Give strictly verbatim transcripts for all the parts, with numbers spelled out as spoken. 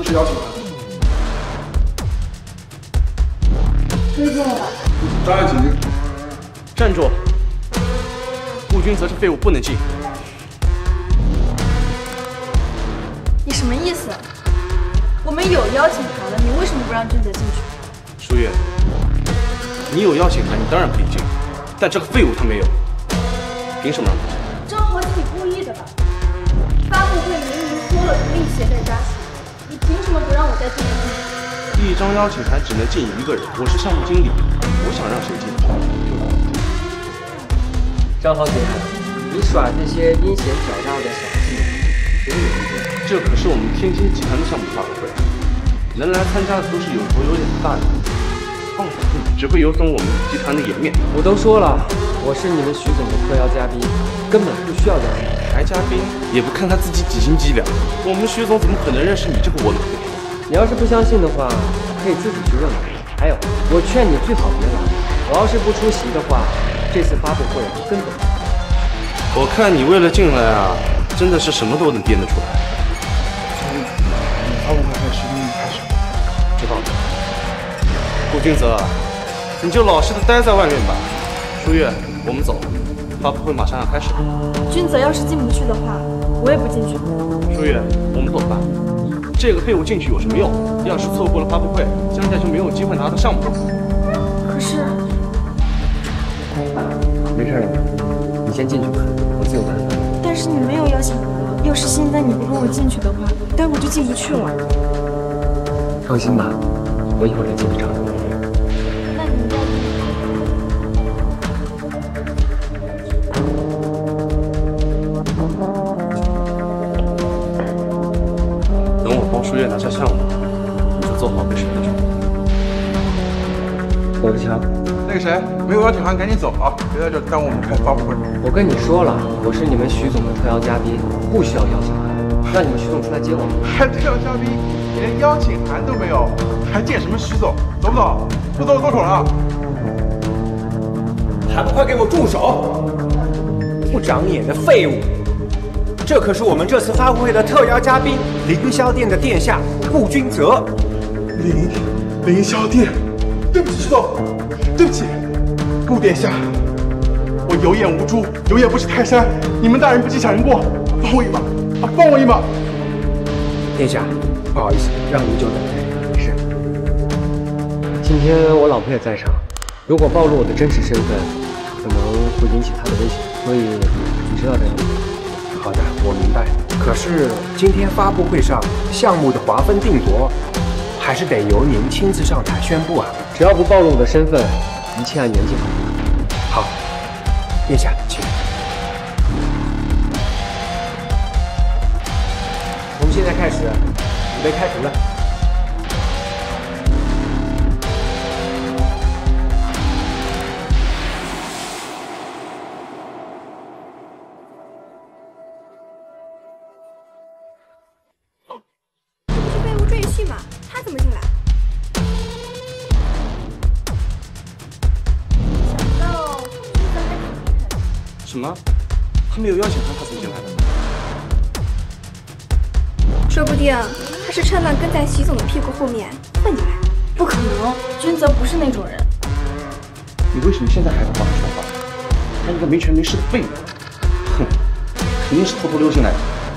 持邀请函。 推荐了吧？ 张爱请进。 站住！顾君泽是废物，不能进。 你什么意思？我们有邀请函了，你为什么不让君泽进去？ 舒月，你有邀请函，你当然可以进，但这个废物他没有，凭什么让他进？ 张豪杰，你故意的吧？发布会明明说了可以携带家属，你凭什么不让我再进去？ 一张邀请函只能进一个人，我是项目经理，我想让谁进就让。 张豪杰，你耍这些阴险狡诈的小伎，谁有意见？ 这可是我们天星集团的项目发布会，能来参加的都是有头有脸的大人，放手只会有损我们集团的颜面。 我都说了，我是你们徐总的特邀嘉宾，根本不需要邀请。 来嘉宾也不看他自己几斤几两，我们徐总怎么可能认识你这个窝囊废？ 你要是不相信的话，可以自己去问问。还有，我劝你最好别来。我要是不出席的话，这次发布会根本…… 我看你为了进来啊，真的是什么都能编得出来。 发布会还有十分钟开始。 知道了。顾君泽，你就老实的待在外面吧。舒月，我们走，发布会马上要开始了。 君泽要是进不去的话，我也不进去。 舒月，我们走吧。这个废物进去有什么用？要是错过了发布会，江家就没有机会拿到项目。 可是， 没事的，你先进去吧，我自有办法。 但是你没有邀请函，要是现在你不跟我进去的话，待会儿就进不去了。 放心吧，我一会儿再进去找你。 那你要等我帮舒月拿下项目，你就做好被审的准备。 罗志强， 那个谁，没有邀请函赶紧走啊，别在这耽误我们开发布会。 我跟你说了，我是你们徐总的特邀嘉宾，不需要邀请函，让你们徐总出来接我。 还特邀嘉宾，连邀请函都没有，还见什么徐总？走不走？不走走口了。 还不快给我住手！不长眼的废物！这可是我们这次发布会的特邀嘉宾，凌霄殿的殿下顾君泽。 凌凌霄殿，对不起，徐总，对不起，顾殿下，我有眼无珠，有眼不识泰山，你们大人不计小人过，帮我一把啊，帮我一把！ 殿下，不好意思，让您久等了。 没事。今天我老婆也在场，如果暴露我的真实身份，可能会引起她的危险，所以你知道这样吗？ 好的，我明白。可是今天发布会上项目的划分定夺，还是得由您亲自上台宣布啊。 只要不暴露我的身份，一切按原计划。 好，殿下，请。我们现在开始，准备开除了。 他怎么进来？想到君泽还挺厉害的。 什么？他没有邀请函，他怎么进来的？ 说不定他是趁乱跟在徐总的屁股后面混进来。 不可能，君泽不是那种人。 你为什么现在还在帮他说话？他一个没权没势的废物，哼，肯定是偷偷溜进来的。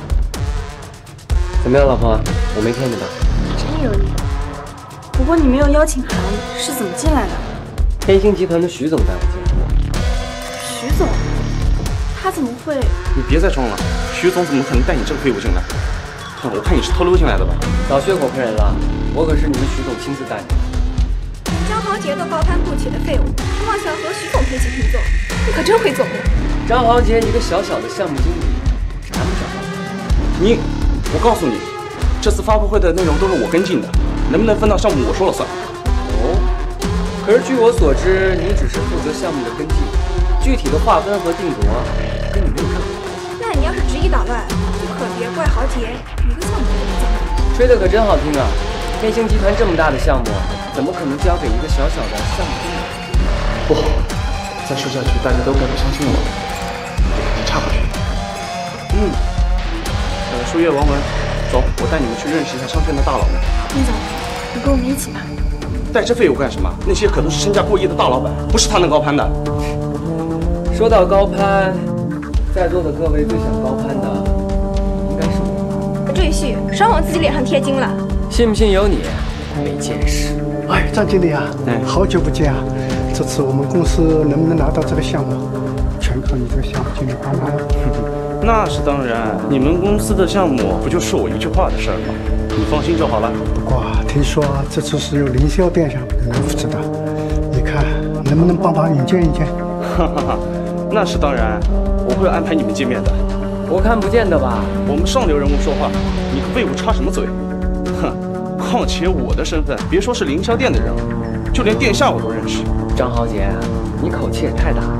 怎么样，老婆？我没骗你吧？ 真有你。不过你没有邀请函，是怎么进来的？ 天星集团的徐总带我进来。 徐总？他怎么会？ 你别再装了，徐总怎么可能带你这个废物进来？哼，我看你是偷溜进来的吧？ 早血口喷人了，我可是你们徐总亲自带的。 张豪杰都高攀不起的废物，还妄想和徐总平起平坐，你可真会做梦！ 张豪杰，一个小小的项目经理，缠不着他。 你，我告诉你，这次发布会的内容都是我跟进的，能不能分到项目我说了算。 哦，可是据我所知，你只是负责项目的跟进，具体的划分和定夺跟你没有任何关系。 那你要是执意捣乱，就可别怪豪杰一个项目都不交。 吹的可真好听啊！天星集团这么大的项目，怎么可能交给一个小小的项目经理？ 不好，再说下去大家都该不相信我了，这差不去。嗯，呃，舒月、王文， 走，我带你们去认识一下商圈的大佬们。 林总，你跟我们一起吧。 带这废物干什么？那些可都是身价过亿的大老板，不是他能高攀的。 说到高攀，在座的各位最想高攀的，应该是我。 赘婿，少往自己脸上贴金了。 信不信由你，没见识。 哎，张经理啊， 哎好久不见啊！这次我们公司能不能拿到这个项目，全靠你这个项目经理帮忙了。 那是当然，你们公司的项目不就是我一句话的事儿吗？你放心就好了。 不过听说这次是由凌霄店项目来负责的，你看能不能帮忙引荐引荐？ 哈哈哈，那是当然，我会安排你们见面的。 我看不见的吧？ 我们上流人物说话，你个废物插什么嘴？哼！况且我的身份，别说是凌霄店的人了，就连殿下我都认识。 张豪杰，你口气也太大了。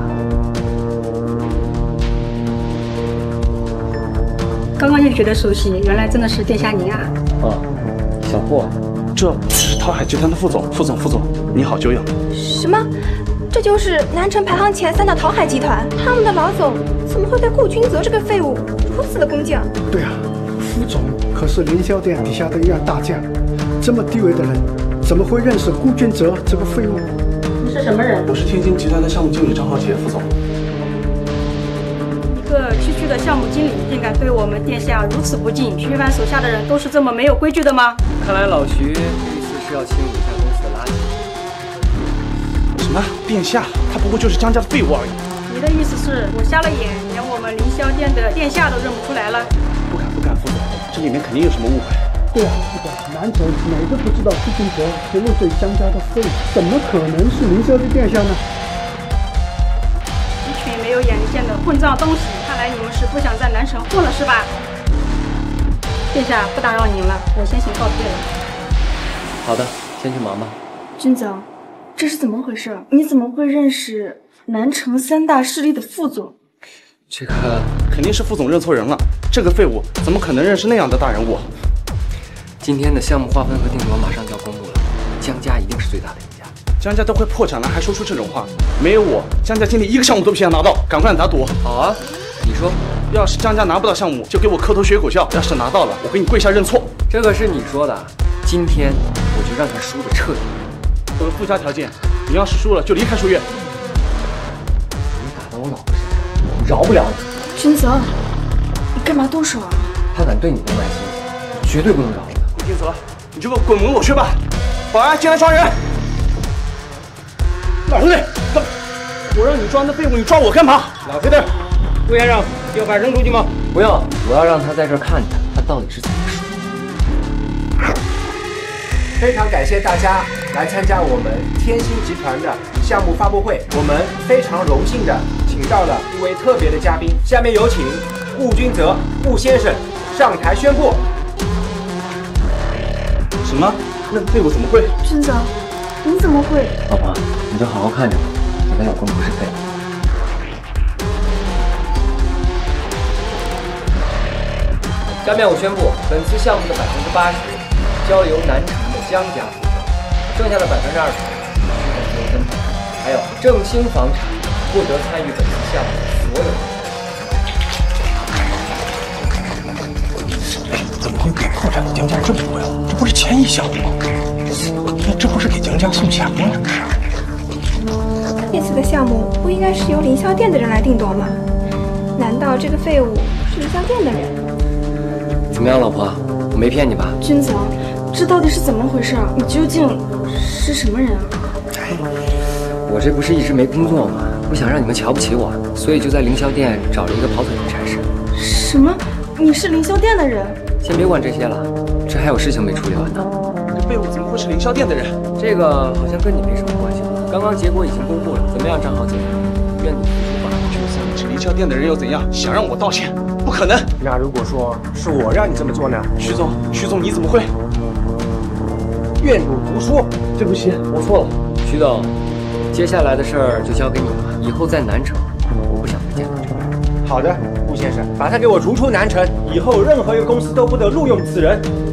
刚刚就觉得熟悉，原来真的是殿下您啊！ 哦，小霍， 这是淘海集团的副总，副总，副总，你好，久仰。 什么？这就是南城排行前三的淘海集团，他们的老总怎么会对顾君泽这个废物如此的恭敬？ 对啊，副总可是凌霄店底下的一员大将，这么地位的人，怎么会认识顾君泽这个废物？ 你是什么人？ 我是天星集团的项目经理张浩杰，副总。 一个区区的项目经理，竟敢对我们殿下如此不敬？徐帆手下的人都是这么没有规矩的吗？ 看来老徐这一次是要清理一下公司的垃圾。 什么？殿下？他不过就是江家的废物而已。 你的意思是我瞎了眼，连我们凌霄店的殿下都认不出来了？ 不敢不敢，副总，这里面肯定有什么误会。 对啊，是的，南城哪个不知道顾君泽是入赘江家的废物？怎么可能是凌霄的殿下呢？ 一群没有眼力见的混账东西！看来你们是不想在南城混了是吧？殿下，不打扰您了，我先行告退了。 好的，先去忙吧。 君泽，这是怎么回事？你怎么会认识南城三大势力的副总？ 这个肯定是副总认错人了。这个废物怎么可能认识那样的大人物？ 今天的项目划分和定夺马上就要公布了，江家一定是最大的赢家。 江家都快破产了，还说出这种话，没有我，江家经理一个项目都不想拿到，赶快打赌。 好啊，你说， 要是江家拿不到项目，就给我磕头学狗叫；要是拿到了，我给你跪下认错。 这可是你说的，今天我就让他输得彻底。 我的附加条件，你要是输了就离开书院。 你打到我老婆身上，我饶不了你。 君泽，你干嘛动手啊？ 他敢对你动歪心思，我绝对不能饶了他。 顾君泽，你就给我滚门我去吧！保安，进来抓人！老兄弟，我让你抓那废物，你抓我干嘛？ 老实点，陆先生，要把扔出去吗？ 不用，我要让他在这儿看着他到底是怎么输。 非常感谢大家来参加我们天星集团的项目发布会，我们非常荣幸的请到了一位特别的嘉宾，下面有请顾君泽顾先生上台宣布。 什么？那废物怎么会？ 君泽，你怎么会？ 老婆，你就好好看着吧，你的老公不是废物。下面我宣布，本次项目的百分之八十交由南城的江家负责，剩下的百分之二十是自由分配。还有正兴房产不得参与本次项目的所有人。 怎么会给破产的江家这么多呀？这不是千亿项目吗？这不是给江家送钱吗？ 这次的项目不应该是由凌霄店的人来定夺吗？难道这个废物是凌霄店的人？ 怎么样，老婆？我没骗你吧？ 君泽，这到底是怎么回事？你究竟是什么人啊？ 我这不是一直没工作吗？不想让你们瞧不起我，所以就在凌霄店找了一个跑腿的差事。 什么？你是凌霄店的人？ 先别管这些了，这还有事情没处理完呢。 这废物怎么会是凌霄店的人？ 这个好像跟你没什么关系了。刚刚结果已经公布了，怎么样，张浩杰？愿你服输吧。 就算你是凌霄店的人又怎样？想让我道歉？不可能！ 那如果说是我让你这么做呢？ 徐总，徐总，你怎么会？ 愿赌服输。 对不起，我错了。徐总，接下来的事儿就交给你了。以后在南城，我不想再见到这个人。 好的，顾先生，把他给我逐出南城，以后任何一个公司都不得录用此人。